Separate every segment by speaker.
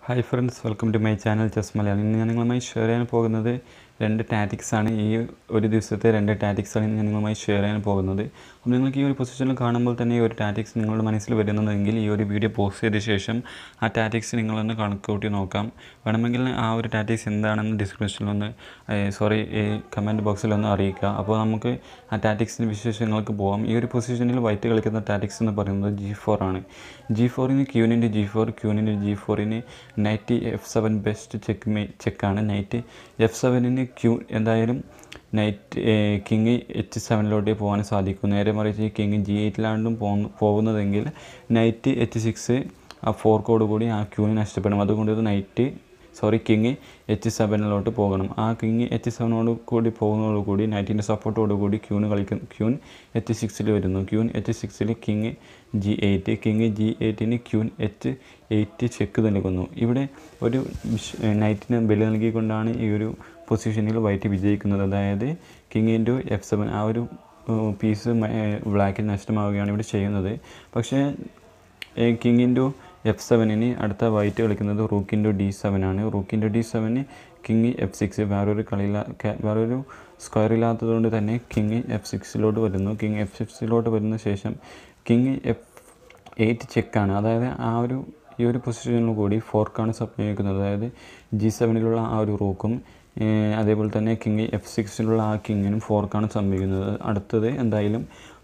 Speaker 1: Hi friends, welcome to my channel chess Malayalam. ഇന്ന് ഞാൻ നിങ്ങളുമായി ഷെയർ ചെയ്യാൻ പോകുന്നത് രണ്ട് ടാറ്റിക്സാണ്. ഈ ഒരു ദിവസത്തെ രണ്ട് ടാറ്റിക്സാണ് ഞാൻ നിങ്ങളുമായി ഷെയർ ചെയ്യാൻ പോകുന്നത്. അപ്പോൾ നിങ്ങൾക്ക് ഈ ഒരു പൊസിഷനിൽ കാണുമ്പോൾ തന്നെ ഈ ഒരു ടാറ്റിക്സ് നിങ്ങളുടെ മനസ്സിൽ വരുന്നതെങ്കിൽ ഈ ഒരു വീഡിയോ പോസ്റ്റ് ചെയ്ത ശേഷം ആ ടാറ്റിക്സ് നിങ്ങളൊന്ന് കണക്കൂട്ടി നോക്കാം. വേണമെങ്കിൽ ആ ഒരു ടാറ്റിക്സ് എന്താണെന്ന് ഡിസ്ക്രിപ്ഷനിലൊന്ന് കമൻറ്റ് ബോക്സിലൊന്ന് അറിയിക്കുക. അപ്പോൾ നമുക്ക് ആ ടാറ്റിക്സിൻ്റെ വിശേഷങ്ങൾക്ക് പോകാം. ഈ ഒരു പൊസിഷനിൽ വൈറ്റ് കളിക്കുന്ന ടാറ്റിക്സ് എന്ന് പറയുന്നത് G4 ആണ്. G4ന് ക്യൂനിൻ്റെ G4, ക്യൂനിൻ്റെ G4ന് നൈറ്റ് F7 ബെസ്റ്റ് ചെക്കാണ്. നൈറ്റ് F7ന് എന്തായാലും നൈറ്റ് കിങ് H7 പോകാൻ സാധിക്കും. നേരെ മറിച്ച് കിങ് G8 പോകുന്നതെങ്കിൽ നൈറ്റ് H6 ആ ഫോർക്കോടുകൂടി ആ ക്യൂന് നഷ്ടപ്പെടും. അതുകൊണ്ട് കിങ് H7 പോകണം. ആ കിങ് H7 കൂടി പോകുന്നതോടുകൂടി നൈറ്റിൻ്റെ സപ്പോർട്ടോടുകൂടി ക്യൂൻ H6 വരുന്നു. Queen H6 king G8, king G8ന് ക്യൂൻ H8 ചെക്ക് നൽകുന്നു. ഇവിടെ ഒരു നൈറ്റിന് ബലി നൽകിക്കൊണ്ടാണ് ഈ ഒരു പൊസിഷനിൽ വൈറ്റ് വിജയിക്കുന്നത്. അതായത് കിങ് ഇൻറ്റു F7 ആ ഒരു പീസ് ബ്ലാക്കിൽ നഷ്ടമാവുകയാണ് ഇവിടെ ചെയ്യുന്നത്. പക്ഷേ കിങ് ഇൻറ്റു F7ന് അടുത്ത വൈറ്റ് കളിക്കുന്നത് റൂക്ക് ഇൻറ്റു D7 ആണ്. റൂക്ക് ഇൻറ്റു D7ന് കിങ് F6 വേറൊരു സ്ക്വയർ ഇല്ലാത്തതുകൊണ്ട് തന്നെ കിങ് F6 വരുന്നു. കിങ് F6 വരുന്ന ശേഷം കിങ് F8 ചെക്കാണ്. അതായത് ഈ ഒരു പൊസിഷനിൽ കൂടി ഫോർക്കാണ് സംഭവിക്കുന്നത്. അതായത് G7 ആ ഒരു റൂക്കും അതേപോലെ തന്നെ കിങ് F6 ആ കിങ്ങിനും ഫോർക്കാണ് സംഭവിക്കുന്നത്. അടുത്തത് എന്തായാലും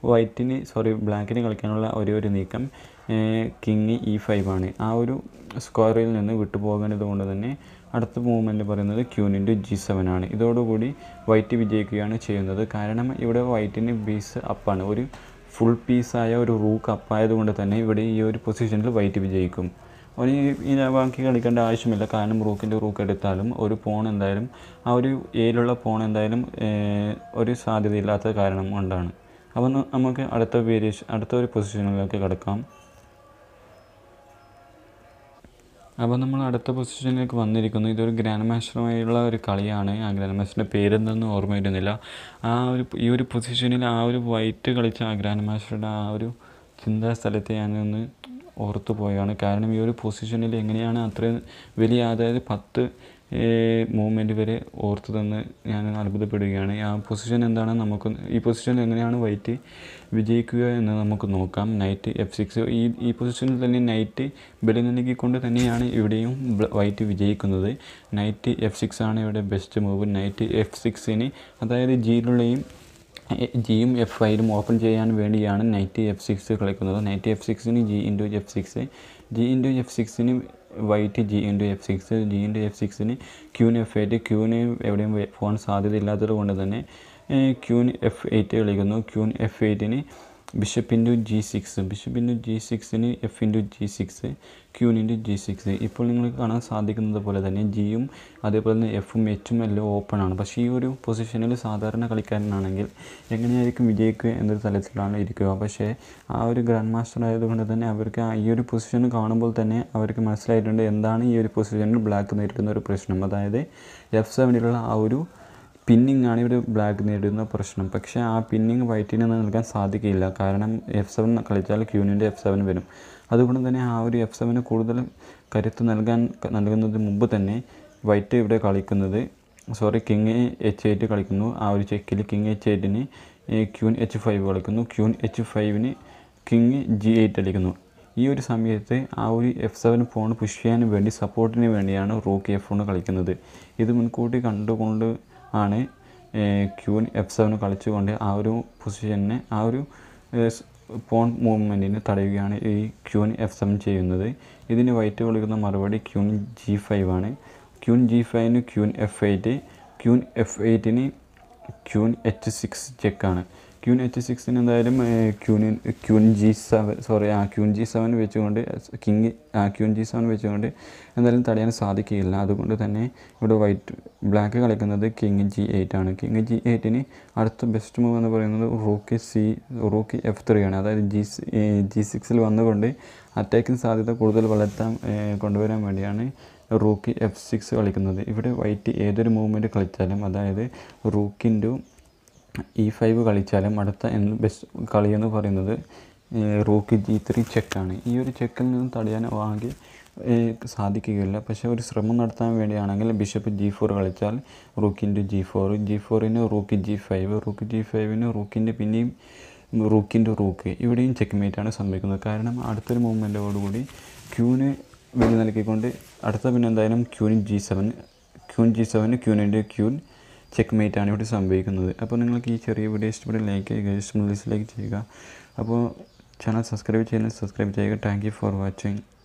Speaker 1: ബ്ലാക്കിന് കളിക്കാനുള്ള ഒരു നീക്കം കിങ് E5 ആണ്. ആ ഒരു സ്ക്വയറിൽ നിന്ന് വിട്ടുപോകേണ്ടത് കൊണ്ട് തന്നെ അടുത്ത മൂവ്മെൻറ്റ് പറയുന്നത് ക്യൂൻ ഇൻറ്റു G7 ആണ്. ഇതോടുകൂടി വൈറ്റ് വിജയിക്കുകയാണ് ചെയ്യുന്നത്. കാരണം ഇവിടെ വൈറ്റിന് പീസ് അപ്പാണ്, ഒരു ഫുൾ പീസായ ഒരു റൂക്ക് അപ്പായതുകൊണ്ട് തന്നെ ഇവിടെ ഈ ഒരു പൊസിഷനിൽ വൈറ്റ് വിജയിക്കും. ഈ ബാക്കി കളിക്കേണ്ട ആവശ്യമില്ല. കാരണം റൂക്ക് എടുത്താലും ഒരു പോൺ എന്തായാലും ആ ഒരു ഏയിലുള്ള പോൺ എന്തായാലും ഒരു സാധ്യതയില്ലാത്ത കാരണം കൊണ്ടാണ്. അപ്പോൾ നമുക്ക് അടുത്ത ഒരു പൊസിഷനിലേക്ക് കിടക്കാം. അപ്പോൾ നമ്മൾ അടുത്ത പൊസിഷനിലേക്ക് വന്നിരിക്കുന്നു. ഇതൊരു ഗ്രാൻഡ് മാസ്റ്ററുമായുള്ള ഒരു കളിയാണ്. ആ ഗ്രാൻഡ് മാസ്റ്ററിൻ്റെ പേരെന്തൊന്നും ഓർമ്മ വരുന്നില്ല. ഈ ഒരു പൊസിഷനിൽ ആ ഒരു വൈറ്റ് കളിച്ച ആ ഗ്രാൻഡ് മാസ്റ്ററുടെ ആ ഒരു ചിന്താസ്ഥലത്തെ ഞാനൊന്ന് ഓർത്തു പോയാണ്. കാരണം ഈ ഒരു പൊസിഷനിൽ എങ്ങനെയാണ് അത്രയും വലിയ, അതായത് 10 മൂവ്മെൻറ്റ് വരെ ഓർത്തതെന്ന് ഞാൻ അത്ഭുതപ്പെടുകയാണ്. ആ പൊസിഷൻ എന്താണെന്ന് ഈ പൊസിഷനിൽ എങ്ങനെയാണ് വൈറ്റ് വിജയിക്കുക എന്ന് നമുക്ക് നോക്കാം. നൈറ്റ് F6 ഈ പൊസിഷനിൽ തന്നെ നൈറ്റ് ബലി നൽകിക്കൊണ്ട് തന്നെയാണ് ഇവിടെയും വൈറ്റ് വിജയിക്കുന്നത്. നൈറ്റ് F6 ആണ് ഇവിടെ ബെസ്റ്റ് മൂവ്. നൈറ്റ് F6ന് അതായത് ജിയും F5 ഓപ്പൺ ചെയ്യാൻ വേണ്ടിയാണ് നൈറ്റ് F6 കളിക്കുന്നത്. നൈറ്റ് F6ന് G ഇൻറ്റു F6ന് വൈറ്റ് G ഇൻറ്റു F6ന് ക്യൂൻ F8. ക്യൂന് എവിടെയും പോകാൻ സാധ്യതയില്ലാത്തത് കൊണ്ട് തന്നെ ക്യൂൻ F8 കളിക്കുന്നു. ക്യൂൻ F8ന് ബിഷപ്പ് ഇൻറ്റു G6ന് F into G6, queen into G6. ഇപ്പോൾ നിങ്ങൾക്ക് കാണാൻ സാധിക്കുന്നത് പോലെ തന്നെ ജിയും അതേപോലെ തന്നെ എഫും എച്ചും എല്ലാം ഓപ്പൺ ആണ്. പക്ഷേ ഈ ഒരു പൊസിഷനിൽ സാധാരണ കളിക്കാരനാണെങ്കിൽ എങ്ങനെയായിരിക്കും വിജയിക്കുക എന്നൊരു തലത്തിലാണ് ഇരിക്കുക. പക്ഷേ ആ ഒരു ഗ്രാൻഡ് മാസ്റ്റർ ആയതുകൊണ്ട് തന്നെ അവർക്ക് ഈ ഒരു പൊസിഷൻ കാണുമ്പോൾ തന്നെ അവർക്ക് മനസ്സിലായിട്ടുണ്ട് എന്താണ് ഈ ഒരു പൊസിഷനിൽ ബ്ലാക്ക് നേരിടുന്ന ഒരു പ്രശ്നം. അതായത് F7 ആ ഒരു പിന്നിങ് ആണ് ഇവിടെ ബ്ലാക്ക് നേരിടുന്ന പ്രശ്നം. പക്ഷേ ആ പിന്നിങ് വൈറ്റിന് നൽകാൻ സാധിക്കില്ല. കാരണം F7 കളിച്ചാൽ ക്യൂനിൻ്റെ F7 വരും. അതുകൊണ്ട് തന്നെ ആ ഒരു F7 കൂടുതൽ കരുത്ത് നൽകുന്നതിന് മുമ്പ് തന്നെ വൈറ്റ് ഇവിടെ കളിക്കുന്നത് കിങ് H8 കളിക്കുന്നു. ആ ഒരു ചെക്കിൽ കിങ് H8ന് ക്യൂൻ H5 കളിക്കുന്നു. ക്യൂൻ H5ന് കിങ് G8 കളിക്കുന്നു. ഈ ഒരു സമയത്ത് ആ ഒരു F7 പോൺ പുഷ് ചെയ്യാൻ വേണ്ടി സപ്പോർട്ടിന് വേണ്ടിയാണ് റൂക്ക് F1 കളിക്കുന്നത്. ഇത് മുൻകൂട്ടി കണ്ടുകൊണ്ട് ആണ് ക്യൂൻ F7 കളിച്ചുകൊണ്ട് ആ ഒരു പൊസിഷനെ ആ ഒരു പോൺ മൂവ്മെൻറ്റിനെ തടയുകയാണ് ഈ ക്യൂൻ F7 ചെയ്യുന്നത്. ഇതിന് വൈറ്റ് കളിക്കുന്ന മറുപടി ക്യൂൻ G5 ആണ്. ക്യൂൻ G5ന് ക്യൂൻ F8, ക്യൂൻ F8ന് ക്യൂൻ H6 ചെക്കാണ്. ക്യൂൻ H6ന് എന്തായാലും ക്യൂൻ G7 വെച്ചുകൊണ്ട് ക്യൂൻ G7 വെച്ചുകൊണ്ട് എന്തായാലും തടയാൻ സാധിക്കില്ല. അതുകൊണ്ട് തന്നെ ഇവിടെ ബ്ലാക്ക് കളിക്കുന്നത് കിങ് G8 ആണ്. കിങ് G8ന് അടുത്ത ബെസ്റ്റ് മൂവ് എന്ന് പറയുന്നത് റൂക്ക് F3 ആണ്. അതായത് G6 വന്നുകൊണ്ട് അറ്റാക്കിംഗ് സാധ്യത കൂടുതൽ കൊണ്ടുവരാൻ വേണ്ടിയാണ് റൂക്ക് F6 കളിക്കുന്നത്. ഇവിടെ വൈറ്റ് ഏതൊരു മൂവ്മെൻറ്റ് കളിച്ചാലും, അതായത് റൂക്ക് ഇൻറ്റു E5 കളിച്ചാലും അടുത്ത ബെസ്റ്റ് കളിയെന്ന് പറയുന്നത് റൂക്ക് G3 ചെക്കാണ്. ഈ ഒരു ചെക്കിൽ നിന്നും തടയാൻ ആകെ സാധിക്കുകയില്ല. പക്ഷേ ഒരു ശ്രമം നടത്താൻ വേണ്ടിയാണെങ്കിൽ ബിഷപ്പ് G4 കളിച്ചാൽ റൂക്ക് ഇൻറ്റു G4, G4ന് റൂക്ക് G5, റൂക്ക് G5ന് റൂക്കിൻ്റെ പിന്നെയും റൂക്ക് ഇൻറ്റു റൂക്ക്. ഇവിടെയും ചെക്ക് മേറ്റാണ് സംഭവിക്കുന്നത്. കാരണം അടുത്തൊരു മൂവ്മെൻറ്റോടുകൂടി ക്യൂന് വെളി നൽകിക്കൊണ്ട് അടുത്ത പിന്നെ എന്തായാലും queen G7, queen into queen check മേറ്റാണ് ഇവിടെ സംഭവിക്കുന്നത്. അപ്പോൾ നിങ്ങൾക്ക് ഈ ചെറിയ വീഡിയോ ഇഷ്ടപ്പെട്ട് ലൈക്ക് ചെയ്യുക, ഇഷ്ടമുള്ള ലൈക്ക് ചെയ്യുക. അപ്പോൾ ചാനൽ സബ്സ്ക്രൈബ് ചെയ്യുക. Thank you for watching.